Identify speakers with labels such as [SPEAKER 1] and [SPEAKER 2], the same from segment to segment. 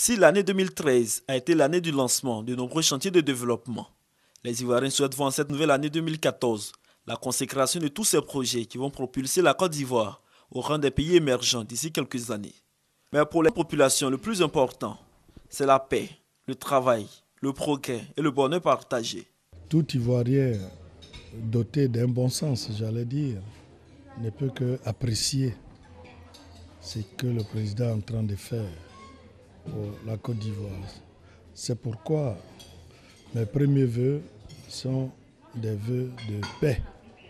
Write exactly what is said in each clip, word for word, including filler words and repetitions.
[SPEAKER 1] Si l'année deux mille treize a été l'année du lancement de nombreux chantiers de développement, les Ivoiriens souhaitent voir en cette nouvelle année deux mille quatorze la consécration de tous ces projets qui vont propulser la Côte d'Ivoire au rang des pays émergents d'ici quelques années. Mais pour les populations, le plus important, c'est la paix, le travail, le progrès et le bonheur partagé.
[SPEAKER 2] Tout Ivoirien doté d'un bon sens, j'allais dire, ne peut qu'apprécier ce que le président est en train de faire pour la Côte d'Ivoire. C'est pourquoi mes premiers vœux sont des vœux de paix.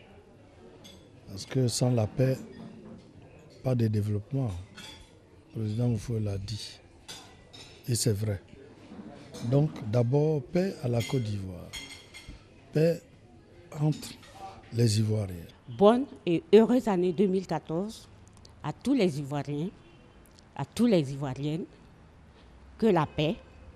[SPEAKER 2] Parce que sans la paix, pas de développement. Le président Oufoué l'a dit. Et c'est vrai. Donc d'abord, paix à la Côte d'Ivoire. Paix entre les Ivoiriens.
[SPEAKER 3] Bonne et heureuse année deux mille quatorze à tous les Ivoiriens, à tous les Ivoiriennes. Que la paix,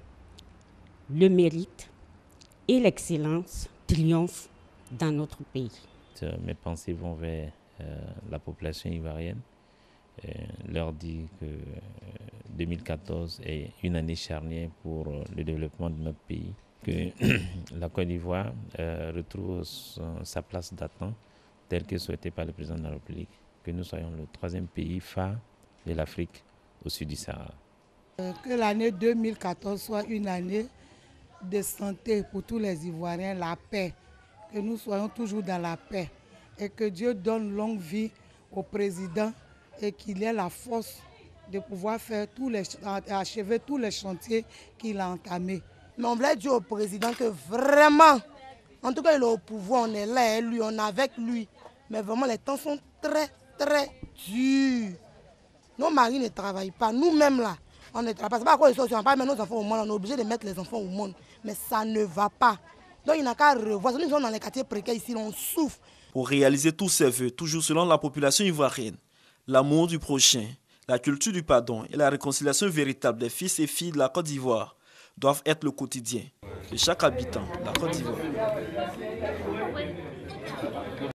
[SPEAKER 3] le mérite et l'excellence triomphent dans notre pays.
[SPEAKER 4] Mes pensées vont vers euh, la population ivoirienne. Euh, leur dit que euh, deux mille quatorze est une année charnière pour euh, le développement de notre pays. Que la Côte d'Ivoire euh, retrouve son, sa place d'attente telle que souhaitée par le président de la République. Que nous soyons le troisième pays phare de l'Afrique au sud du Sahara.
[SPEAKER 5] Que l'année deux mille quatorze soit une année de santé pour tous les Ivoiriens, la paix. Que nous soyons toujours dans la paix et que Dieu donne longue vie au président et qu'il ait la force de pouvoir faire tous les, achever tous les chantiers qu'il a entamés.
[SPEAKER 6] Mais on voulait dire au président que vraiment, en tout cas il est au pouvoir, on est là, lui, on est avec lui. Mais vraiment les temps sont très très durs. Nos maris ne travaillent pas, nous-mêmes là. On ne travaille pas, c'est pas quoi les choses, on ne pas mettre nos enfants au monde, on est obligé de mettre les enfants au monde. Mais ça ne va pas. Donc il n'a qu'à revoir. Nous sommes dans les quartiers précaires ici, on souffre.
[SPEAKER 1] Pour réaliser tous ces vœux, toujours selon la population ivoirienne, l'amour du prochain, la culture du pardon et la réconciliation véritable des fils et filles de la Côte d'Ivoire doivent être le quotidien de chaque habitant de la Côte d'Ivoire.